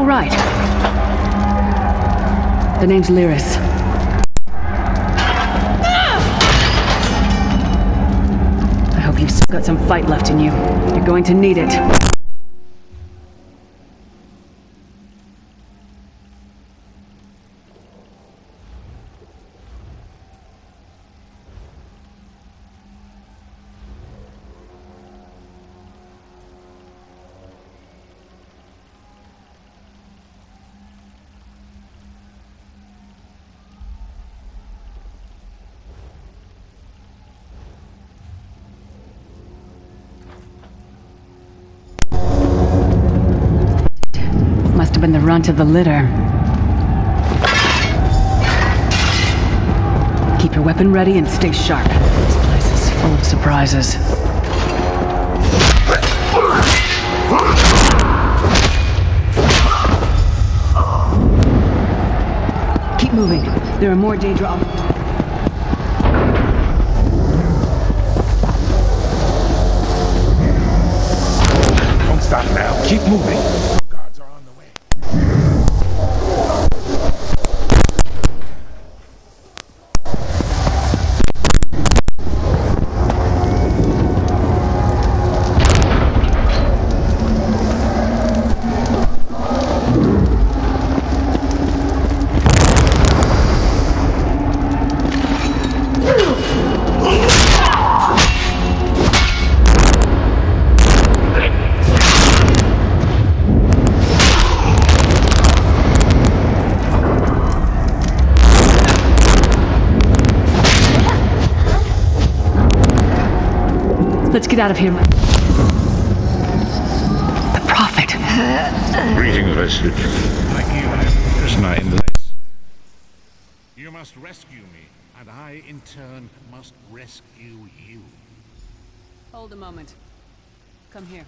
right. The name's Lyris. I hope you've still got some fight left in you. You're going to need it. Must have been the runt of the litter. Keep your weapon ready and stay sharp. This place is full of surprises. Keep moving. There are more Daedra on. Don't stop now. Keep moving. Guards are on the way. Let's get out of here. The Prophet. Greetings, Wesley. Like you, I'm Prisoner in place. You must rescue me, and I, in turn, must rescue you. Hold a moment. Come here.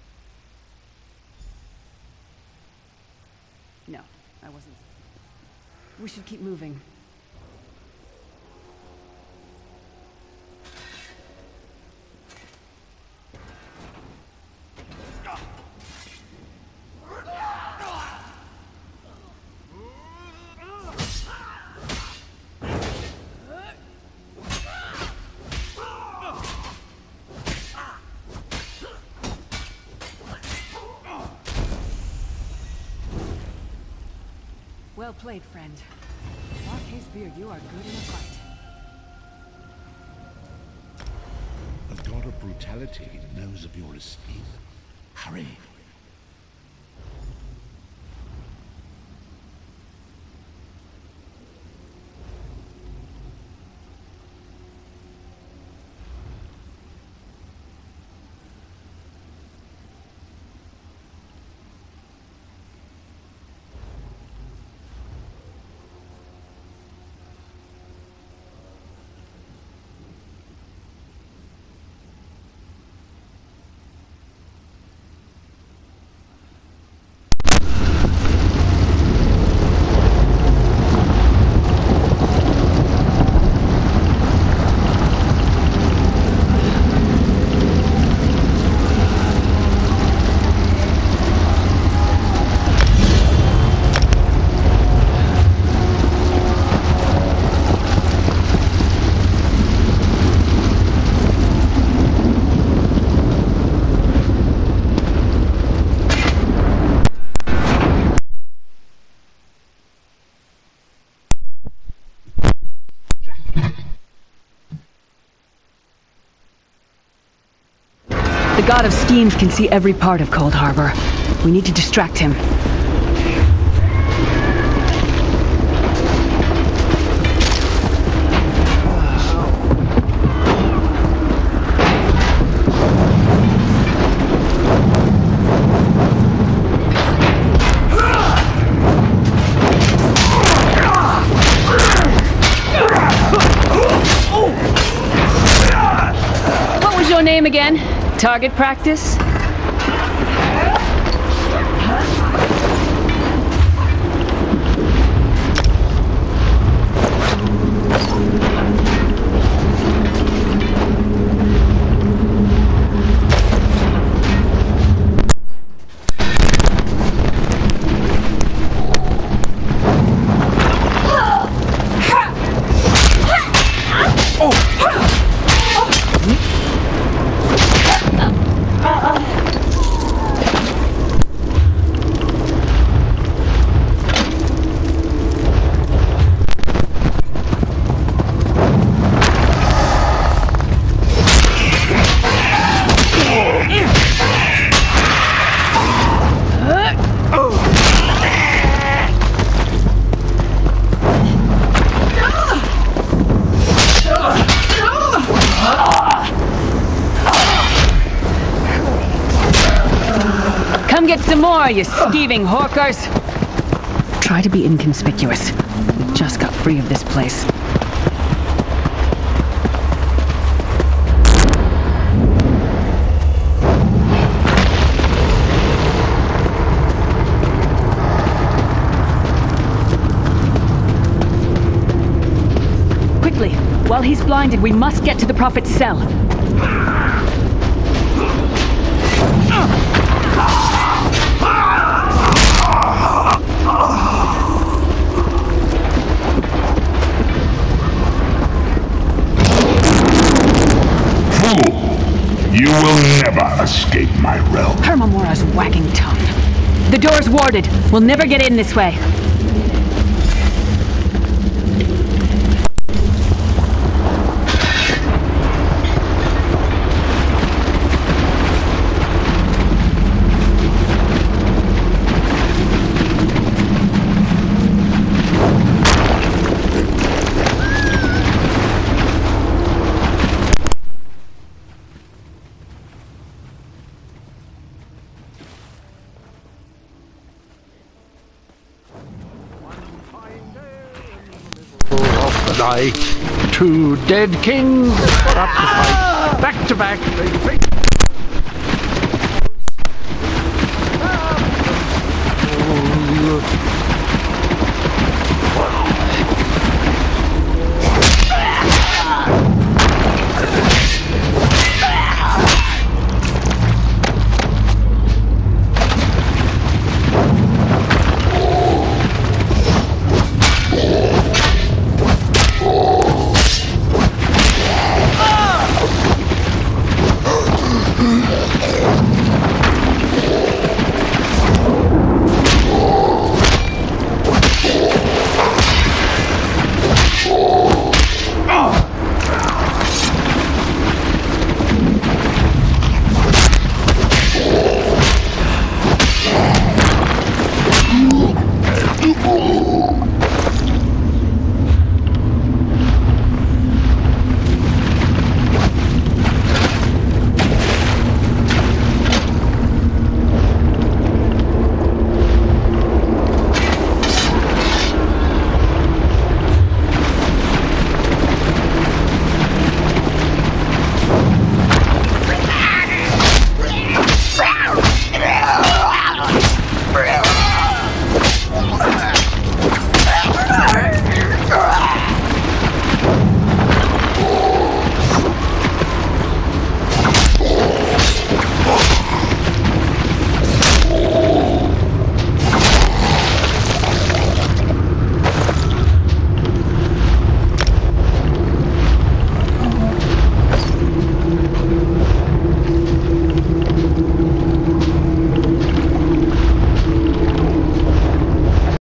No, I wasn't. We should keep moving. Well played, friend. Marquez Beard, you are good in a fight. The god of brutality knows of your escape. Hurry. The God of Schemes can see every part of Cold Harbor. We need to distract him. What was your name again? Target practice? more, you thieving hawkers! Try to be inconspicuous. We just got free of this place. Quickly! While he's blinded, we must get to the Prophet's cell. You will never escape my realm. Hermamora's wagging tongue. The door's warded. We'll never get in this way. Of the night, two dead kings got up to fight. Back to back, they faced.